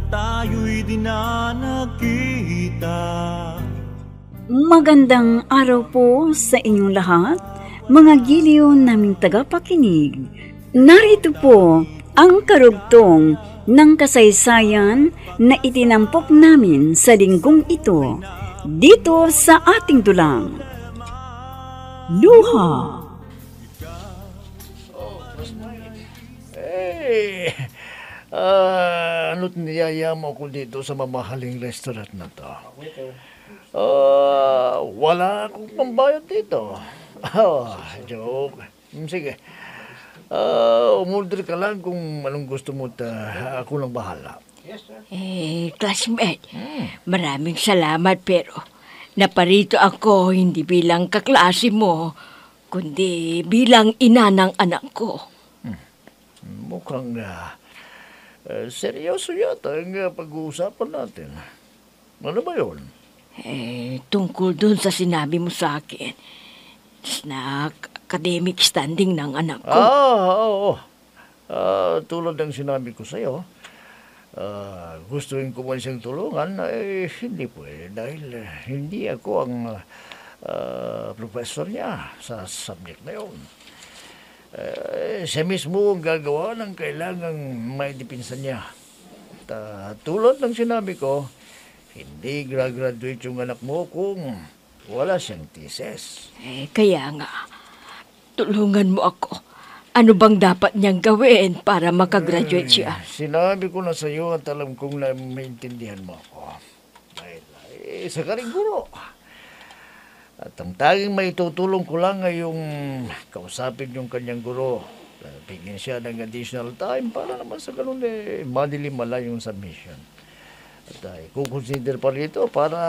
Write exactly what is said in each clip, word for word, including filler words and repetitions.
tayo'y di na nakita. Magandang araw po sa inyong lahat, mga giliw naming tagapakinig. Narito po ang karugtong ng kasaysayan na itinampok namin sa linggong ito, dito sa ating dulang. Luha. Eh, uh, ano't niyaya mo ko dito sa mamahaling restaurant na to? Uh, wala akong pambayad dito. Oh, joke. Sige. Uh, umorder ka lang kung anong gusto mo, ta ako nang bahala. Eh, classmate, hmm. maraming salamat pero naparito ako hindi bilang kaklase mo, kundi bilang ina ng anak ko. Hmm. Mukhang uh, uh, seryoso yata ang uh, pag-uusapan natin. Ano ba yun? Eh, tungkol dun sa sinabi mo sa akin na academic standing ng anak ko. Ah, oo. Uh, tulad ng sinabi ko sa'yo, uh, gustuin ko man siyang tulungan, eh, hindi pwede dahil uh, hindi ako ang uh, professor niya sa subject na yun. Uh, siya mismo ang gagawa ng kailangang may dipinsa niya. Ta, tulad ng sinabi ko, hindi gra-graduate yung anak mo kung wala siyang thesis. Eh, kaya nga, tulungan mo ako. Ano bang dapat niyang gawin para makagraduate siya? Eh, sinabi ko na sa iyo at alam kong na maintindihan mo ako. Dahil, eh, isa ka rin guro. At ang tanging may tutulong ko lang ay yung kausapin yung kanyang guro. Bigyan siya ng additional time para naman sa ganun eh, madilimala yung submission. At uh, i-consider pa rito para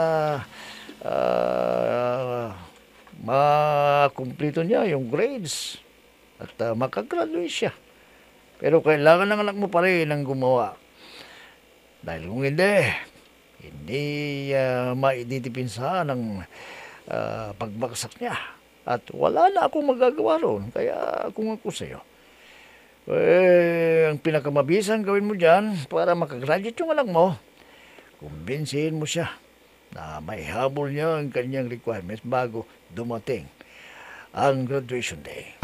uh, makumplito niya yung grades at uh, makagraduate siya. Pero kailangan ng anak mo pa rin ang gumawa. Dahil kung hindi, hindi uh, maididipinsa ng uh, pagbaksak niya. At wala na akong magagawa roon. Kaya kung ako sa'yo, eh, ang pinakamabisang gawin mo dyan para makagraduate yung anak mo, kumbinsihin mo siya na may habol niya ang kanyang requirements bago dumating ang graduation day.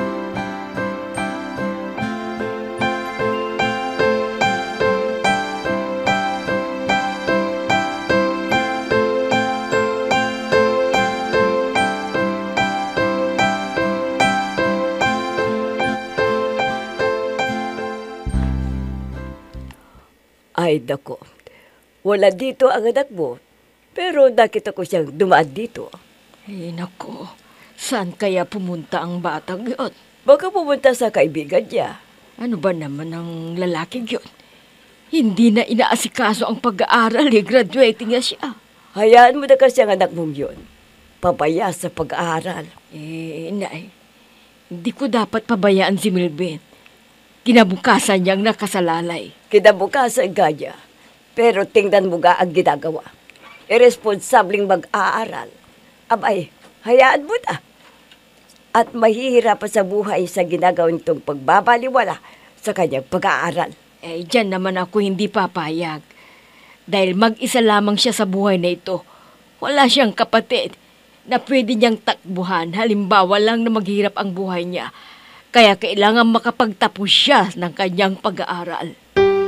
Ay, dako. Wala dito ang anak mo, pero nakita ko siyang dumaan dito. Eh, nako, saan kaya pumunta ang batang yun? Baka pumunta sa kaibigan niya. Ano ba naman ang lalaking yun? Hindi na inaasikaso ang pag-aaral, eh, graduating na siya. Hayaan mo na kasi ang anak mong yun. Pabaya sa pag-aaral. Eh, inay, hindi ko dapat pabayaan si Milben. Kinabukasan niyang nakasalalay. Kinabukasan ka niya. Pero tingnan mo ga ang ginagawa. Irresponsableng mag-aaral. Abay, hayaan mo na. At mahihirapan sa buhay sa ginagawa nitong pagbabaliwala sa kanyang pag-aaral. Eh, dyan naman ako hindi papayag. Dahil mag-isa lamang siya sa buhay na ito. Wala siyang kapatid na pwede niyang takbuhan. Halimbawa lang na maghirap ang buhay niya. Kaya kailangan makapagtapos siya ng kanyang pag-aaral.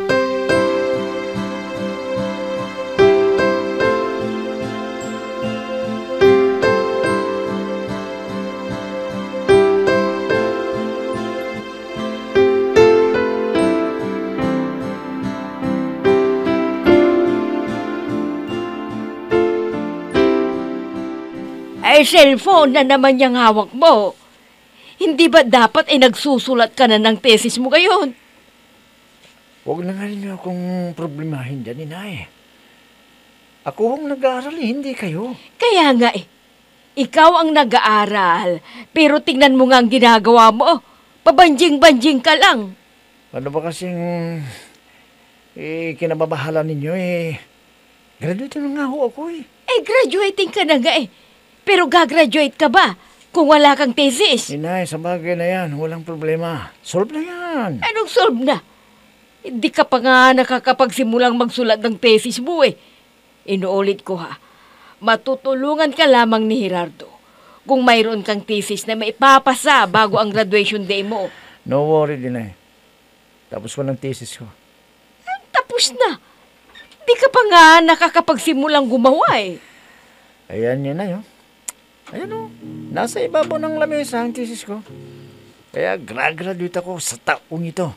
Ay, cellphone na naman yung hawak mo. Hindi ba dapat ay nagsusulat ka na ng thesis mo ngayon? Huwag na nga ninyo akong problemahin dyan, inay. Ako ang nag-aaral, eh, hindi kayo. Kaya nga eh, ikaw ang nag-aaral, pero tingnan mo nga ang ginagawa mo. Pabanjing-banjing ka lang. Ano ba kasing eh, kinababahala ninyo eh? Graduate na nga ho ako eh. Eh, graduating ka na nga eh. Pero gagraduate ka ba kung wala kang thesis? Inay, sa bagay na yan, walang problema. Solve na yan. Anong solve na? Hindi ka pa nga nakakapagsimulang magsulat ng thesis mo eh. Inuulit ko ha, matutulungan ka lamang ni Gerardo kung mayroon kang thesis na maipapasa bago ang graduation day mo. No worry din eh. Tapos ko ng thesis ko. Tapos na. Di ka pa nga nakakapagsimulang gumawa eh. Ayan yun na yun. Ayan o. Nasa ibabaw ng lamesa ang thesis ko. Kaya gra-graduate ako sa taong ito.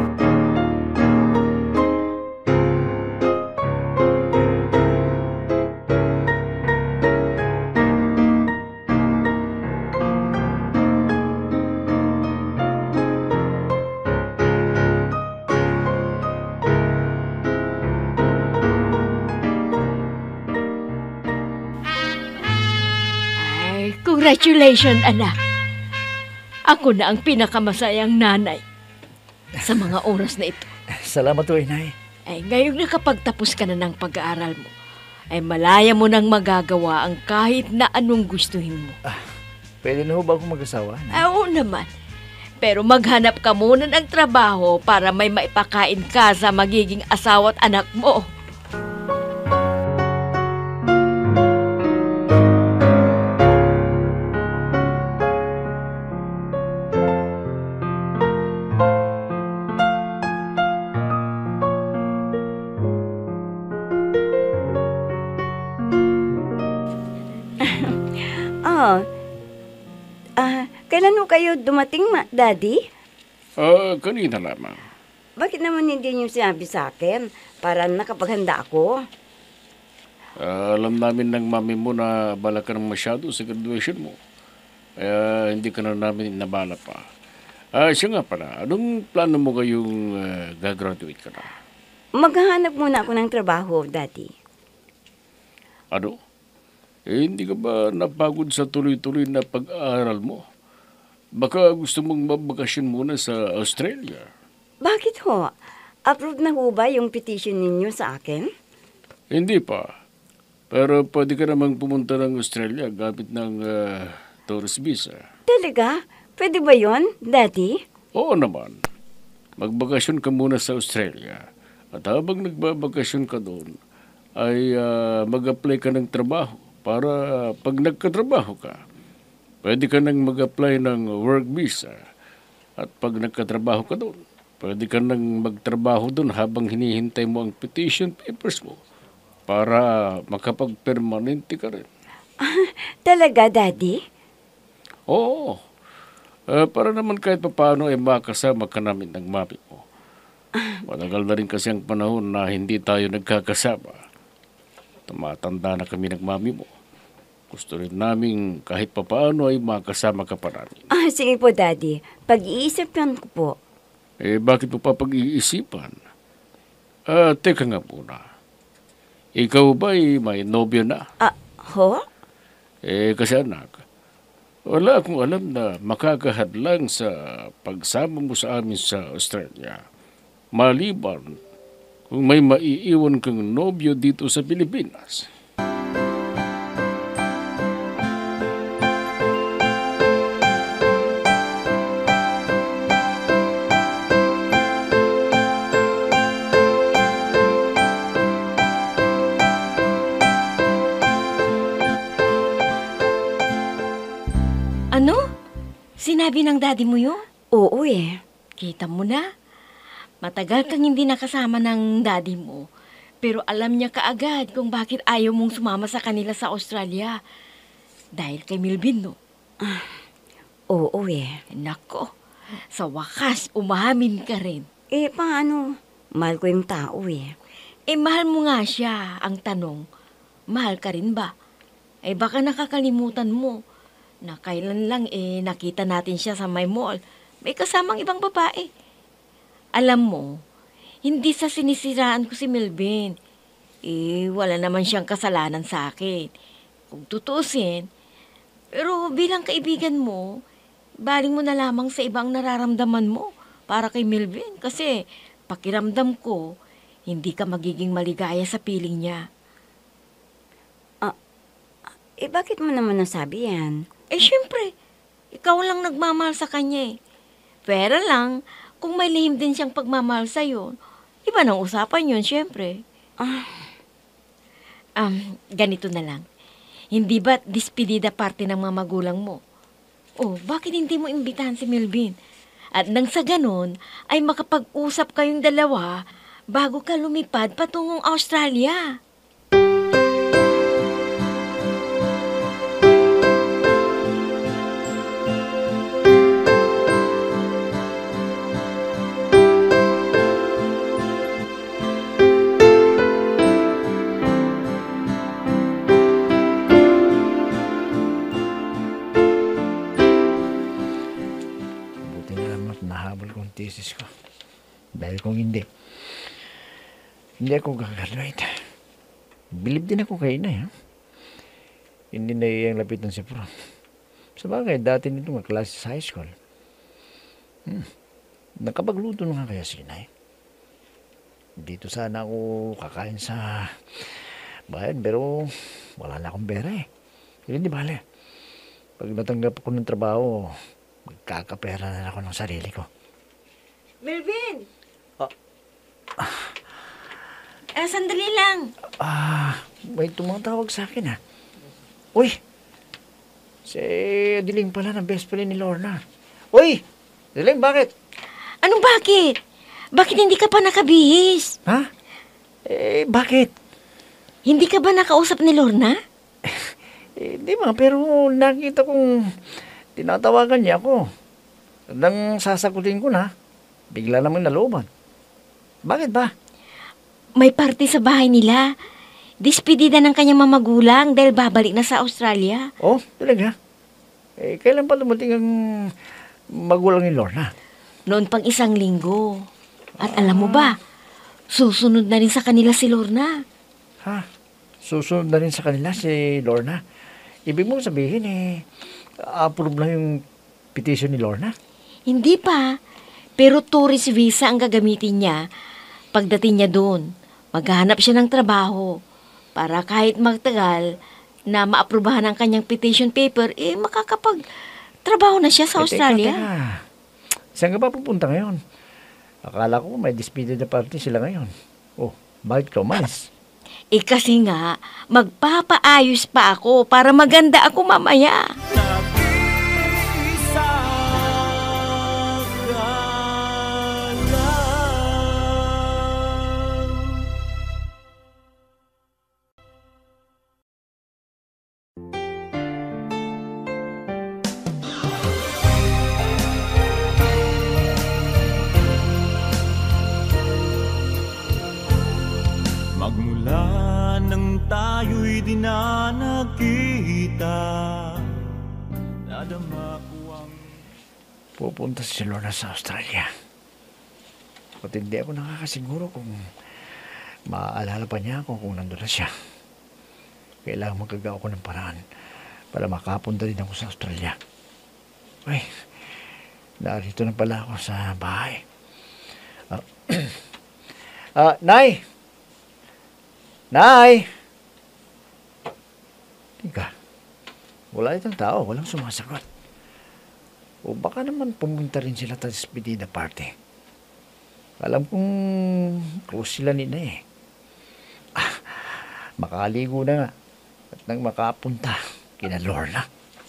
Ay, congratulations, anak. Ako na ang pinakamasayang nanay sa mga oras na ito. Salamat po, inay. Ay, ngayong nakapagtapos ka na ng pag-aaral mo, ay malaya mo nang magagawa ang kahit na anong gustuhin mo. Pwede na ho ba akong mag-asawa? Ah, oo naman. Pero maghanap ka muna ng trabaho para may maipakain ka sa magiging asawa at anak mo. Oh, ah, kailan ho kayo dumating, ma- Daddy? Ah, kanina lamang. Bakit naman hindi niyo sinabi sa akin para nakapaghanda ako? Ah, alam namin ng mami mo na bala ka ng masyado sa graduation mo. Kaya hindi ka na namin nabala pa. Ah, siya nga pala, anong plano mo kayong ah, gagraduate ka na? Maghahanap muna ako ng trabaho, Daddy. Ano? Eh, hindi ka ba napagod sa tuloy-tuloy na pag-aaral mo? Baka gusto mong mabakasyon muna sa Australia. Bakit ho? Approve na ho ba yung petition ninyo sa akin? Hindi pa. Pero pwede ka namang pumunta ng Australia gamit ng ah, tourist visa. Talaga? Pwede ba yon, Daddy? Oo naman. Magbakasyon ka muna sa Australia. At habang nagbabakasyon ka doon, ay ah, mag-apply ka ng trabaho para pag nagkatrabaho ka, pwede ka nang mag-apply ng work visa. At pag nagkatrabaho ka doon, pwede ka nang magtrabaho doon habang hinihintay mo ang petition papers mo para makapag-permanente ka rin. Talaga, Daddy? Oo. Ah, para naman kahit paano ay makasama ka namin ng mami mo. Matagal na rin kasi ang panahon na hindi tayo nagkakasama. Tumatanda na kami ng mami mo. Gusto rin namin kahit papaano ay makasama ka pa namin. Ah, sige po, Daddy. Pag-iisipan ko po. Eh, bakit mo pa pag-iisipan? Ah, teka nga muna. Ikaw ba ay may nobyo na? Ah, ho? Eh, kasi anak, wala akong alam na makakahadlang sa pagsama mo sa amin sa Australia. Maliban kung may maiiwan kang nobyo dito sa Pilipinas. Ano? Sinabi ng daddy mo yun? Oo eh. Kita mo na. Matagal kang hindi nakasama ng daddy mo. Pero alam niya kaagad kung bakit ayaw mong sumama sa kanila sa Australia. Dahil kay Milvin, no? Oo eh. Nako, sa wakas, umamin ka rin. Eh, paano? Mahal ko yung tao eh. Eh, mahal mo nga siya. Ang tanong, mahal ka rin ba? Eh, baka nakakalimutan mo na kailan lang eh nakita natin siya sa may mall. May kasamang ibang babae. Alam mo, hindi sa sinisiraan ko si Melvin. Eh, wala naman siyang kasalanan sa akin. Kung tutusin, pero bilang kaibigan mo, baling mo na lamang sa ibang nararamdaman mo para kay Melvin. Kasi pakiramdam ko, hindi ka magiging maligaya sa piling niya. Eh, bakit mo naman nasabi yan? Eh, syempre, ikaw lang nagmamahal sa kanya eh. Pero lang, kung may lihim din siyang pagmamahal sa'yo, iba nang usapan yun, syempre. Ah, Um, ganito na lang. Hindi ba't dispedida parte ng mga magulang mo? Oh, bakit hindi mo imbitahan si Melvin? At nang sa ganon, ay makapag-usap kayong dalawa bago ka lumipad patungong Australia. Buti na lang at nahabol ko ang thesis ko. Dahil kung hindi, hindi ako gagraduate. Bilib din ako kay Inay, ha? Hindi na iyang lapitan si Pro. Sa bagay, dati nito magklase sa high school. Hmm. Nakapagluto na nga kaya si Inay. Dito sana ako kakain sa bayan, pero wala na akong pera eh. Hindi bale. Pag natanggap ako ng trabaho, magkakapera na ako ng sarili ko. Melvin! Ah. Eh, sandali lang. Ah, may tumatawag sa akin, ha? Uy! Si Diling pala ng best friend ni Lorna. Uy! Diling, bakit? Anong bakit? Bakit hindi ka pa nakabihis? Ha? Eh, bakit? Hindi ka ba nakausap ni Lorna? Eh, di ba, pero nakita kong tinatawagan niya ako. Nang sasagutin ko na, bigla namang naloban. Bakit ba? May party sa bahay nila. Dispedida ng kanyang mamagulang dahil babalik na sa Australia. Oh, talaga? Eh, kailan pa dumating ang magulang ni Lorna? Noon pang isang linggo. At alam mo ba, susunod na rin sa kanila si Lorna. Ha? Susunod na rin sa kanila si Lorna? Ibig mong sabihin eh, approve na yung petition ni Lorna? Hindi pa. Pero tourist visa ang gagamitin niya. Pagdating niya doon, maghahanap siya ng trabaho para kahit magtagal na maaprubahan ang kanyang petition paper, eh makakapag-trabaho na siya sa Australia. Eh, teka, teka. Saan ka ba pupunta ngayon? Akala ko may despedida party sila ngayon. Oh, bakit ka umalis? Eh kasi nga, magpapaayos pa ako para maganda ako mamaya. Nag-iisa ka lang. Magmula nang tayo'y di na nagkita, nadama ko ang Pupunta si Lorna sa Australia. At hindi ako nakakasiguro kung maaalala pa niya ako kung nandun na siya. Kailangan magagawa ko ng paraan para makapunta din ako sa Australia. Ay, narito na pala ako sa bahay. Ah, ah, Nay! Nay! Tika, wala itong tao, walang sumasagot. O baka naman pumunta rin sila sa despedida party. Alam kong close sila nila eh. Ah, makaligo na nga at nang makapunta kina Lorna.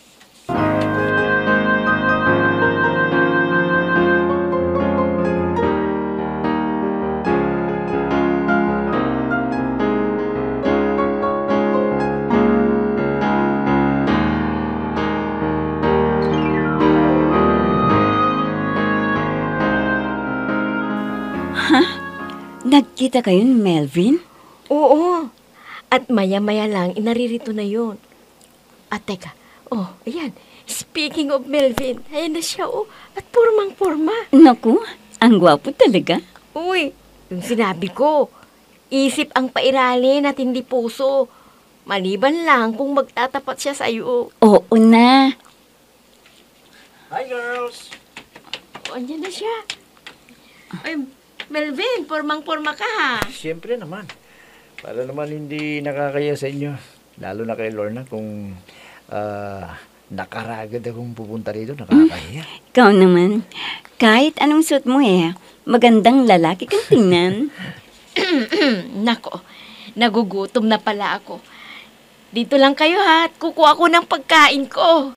Nagkita kayo ni Melvin? Oo. At maya-maya lang, inaririto na yun. At teka, oh, ayan. Speaking of Melvin, ayan na siya, oh. At pormang-porma. Naku, ang gwapo talaga. Uy, yung sinabi ko, isip ang pairalin at hindi puso. Maliban lang kung magtatapat siya sa'yo. Oo na. Hi girls! Oh, andyan na siya. Ay, Melvin, pormang-porma ka ha. Siyempre naman. Para naman hindi nakakaya sa inyo. Lalo na kay Lorna kung ah, nakaragad akong pupunta rito, nakakahiya. Ikaw naman, kahit anong suot mo eh, magandang lalaki kang tingnan. Nako, nagugutom na pala ako. Dito lang kayo ha, at kukuha ko ng pagkain ko.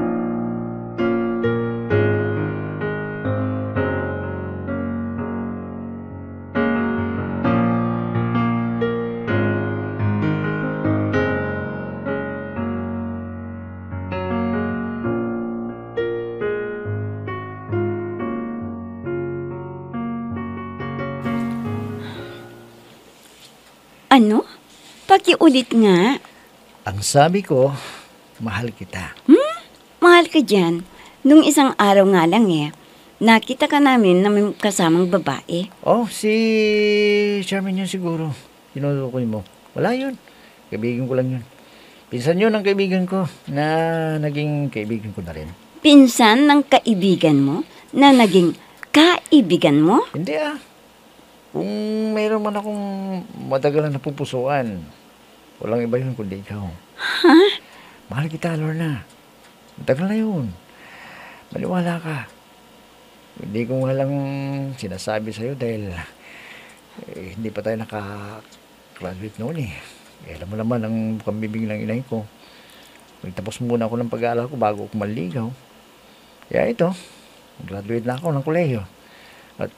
Ano? Pakiulit nga. Ang sabi ko, mahal kita. Hmm? Mahal ka dyan. Nung isang araw nga lang eh, nakita ka namin na may kasamang babae. Oh, si Charmin yun siguro. Tinutukoy mo. Wala yun. Kaibigan ko lang yun. Pinsan yun ang kaibigan ko na naging kaibigan ko na rin. Pinsan ng kaibigan mo na naging kaibigan mo? Hindi ah. Kung mayroon man akong matagal na napupusuan, walang iba yun kundi ikaw. Ha? Mahal kita, Lorna. Matagal na yun. Maniwala ka. Hindi ko nga lang sinasabi sa'yo dahil eh, hindi pa tayo naka-graduate noon eh. eh. Alam mo naman ang pambibig ng inay ko. Nagtapos muna ako ng pag-aaral ko bago ako maligaw. Kaya ito, graduate na ako ng kolehiyo. At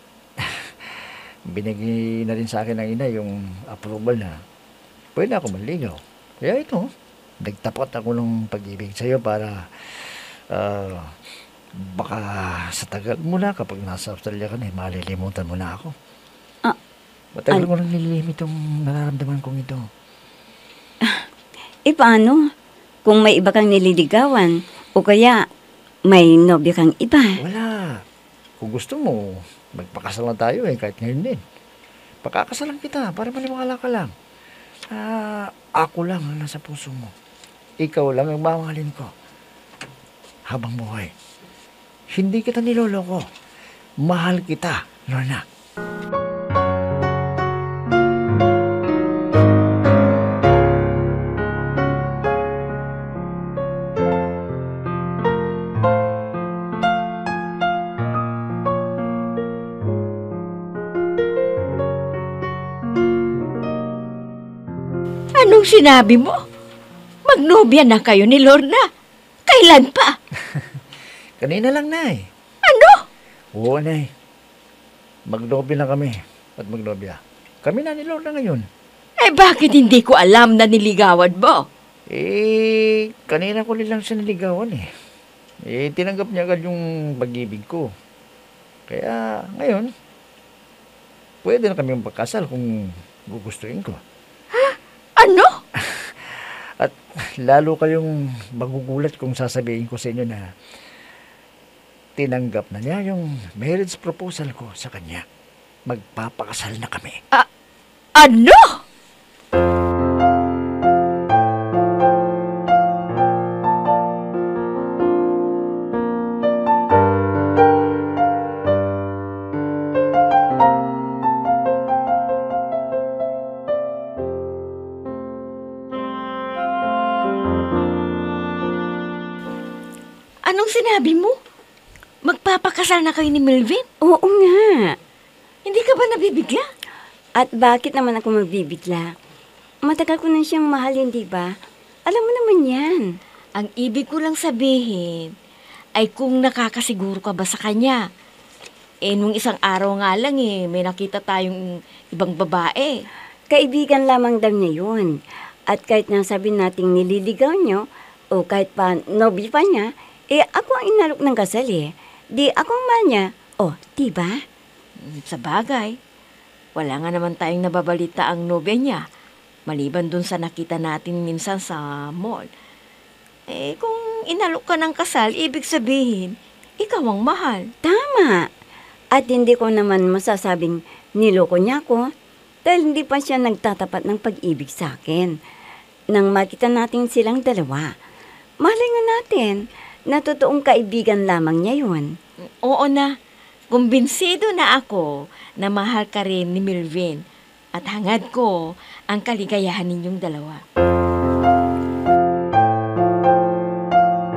binigay na rin sa akin ng ina yung approval na pwede ako maligaw. Kaya ito, nagtapat ako ng pag-ibig sa'yo para uh, baka sa tagal mo na kapag nasa Australia ka na, eh, malilimutan mo na ako. Ah, Matagal an- ko nang nililimit itong nararamdaman kong ito. E paano? Kung may iba kang nililigawan o kaya may nobyo kang iba. Wala. Kung gusto mo, magpakasal na tayo eh, kahit ngayon din. Pakakasalan kita para maniwala ka lang. Ah, ako lang ang nasa puso mo. Ikaw lang ang mamahalin ko. Habang buhay. Hindi kita niloloko. Mahal kita, Lorna. Anong sinabi mo? Magnobya na kayo ni Lorna. Kailan pa? Kanina lang, Nay. Ano? Oo, Nay. Magnobya na kami. At magnobya. Kami na ni Lorna ngayon. Eh bakit hindi ko alam na niligawan mo? Eh, kanina ko nilang siya niligawan eh. Eh, tinanggap niya agad yung pag-ibig ko. Kaya, ngayon, pwede na kami magpakasal kung gugustuhin ko. Ano? At lalo kayong magugulat kung sasabihin ko sa inyo na tinanggap na niya yung marriage proposal ko sa kanya. Magpapakasal na kami. Ano? Anong sinabi mo? Magpapakasal na kayo ni Melvin? Oo nga. Hindi ka ba nabibigla? At bakit naman ako magbibigla? Matagal ko na siyang mahalin, di ba? Alam mo naman yan. Ang ibig ko lang sabihin ay kung nakakasiguro ka ba sa kanya. Eh, nung isang araw nga lang eh, may nakita tayong ibang babae. Kaibigan lamang daw niya yun. At kahit nasabi nating nililigaw niyo, o kahit pa nobby pa niya, eh ako ang inalok ng kasal eh. Di akong mahal niya. O, di ba? Sa bagay, wala nga naman tayong nababalita ang nobya niya. Maliban dun sa nakita natin minsan sa mall. Eh, kung inalok ka ng kasal, ibig sabihin, ikaw ang mahal. Tama. At hindi ko naman masasabing niloko niya ako dahil hindi pa siya nagtatapat ng pag-ibig sa akin. Nang makita natin silang dalawa, malay nga natin na totoong kaibigan lamang niya yun. Oo na, kumbinsido na ako na mahal ka rin ni Melvin at hangad ko ang kaligayahan ninyong dalawa.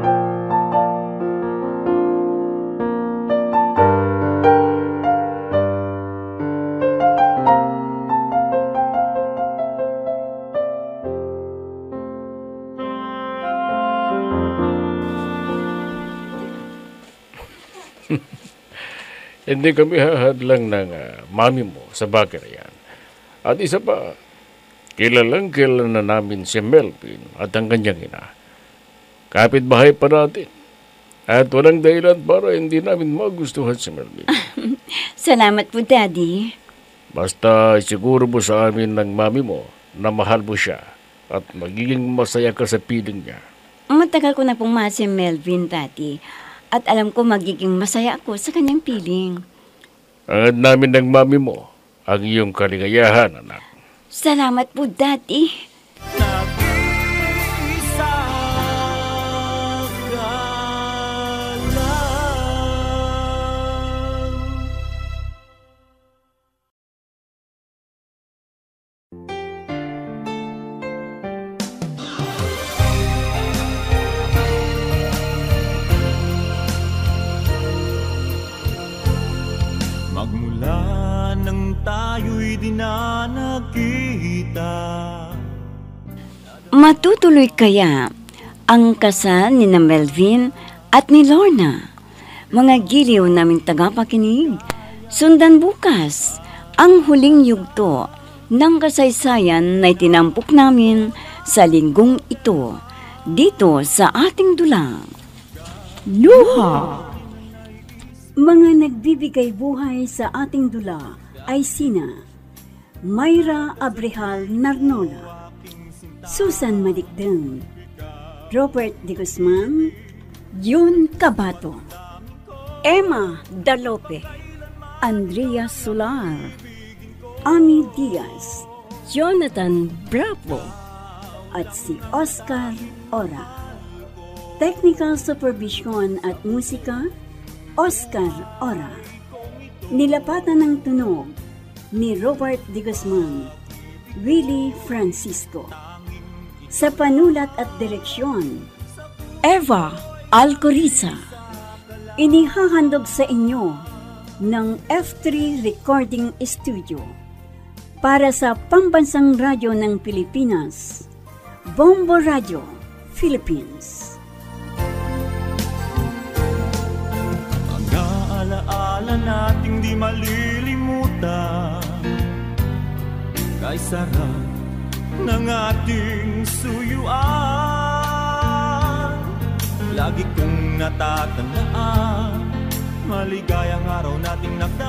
Hindi kami hahadlang ng ah, mami mo sa bagay na yan. At isa pa, kilalang kilala na namin si Melvin at ang kanyang ina. Kapitbahay pa natin. At walang dahilan para hindi namin magustuhan si Melvin. Salamat po, Daddy. Basta siguro mo sa amin ng mami mo na mahal mo siya at magiging masaya ka sa piling niya. Matagal ko na pong mahal si Melvin, Daddy. At alam ko magiging masaya ako sa kanyang piling. Angad namin ng mami mo ang iyong kaligayahan, anak. Salamat po, Daddy. Nag-iisa ka lang. Magmula nang tayo'y di na nagkita. Matutuloy kaya ang kasal ni na Melvin at ni Lorna? Mga giliw naming tagapakinig, sundan bukas ang huling yugto ng kasaysayan na itinampok namin sa linggong ito dito sa ating dulang. Luha! Mga nagbibigay buhay sa ating dula ay sina Mayra Abrehal Narnola, Susan Malikdem, Robert De Guzman, Jun Cabato, Emma Dalope, Andrea Solar, Ami Diaz, Jonathan Bravo, at si Oscar Ora. Technical Supervision at Musika, Oscar Ora. Nilapatan ng tunog ni Robert De Guzman, Willie Francisco. Sa panulat at direksyon, Eva Alcoriza. Inihahandog sa inyo ng F three Recording Studio para sa Pambansang Radyo ng Pilipinas, Bombo Radio, Philippines. Alaala nating di malilimutan, kay sarap ng ating suyuan. Lagi kong natatandaan, maligayang araw nating nakdaan.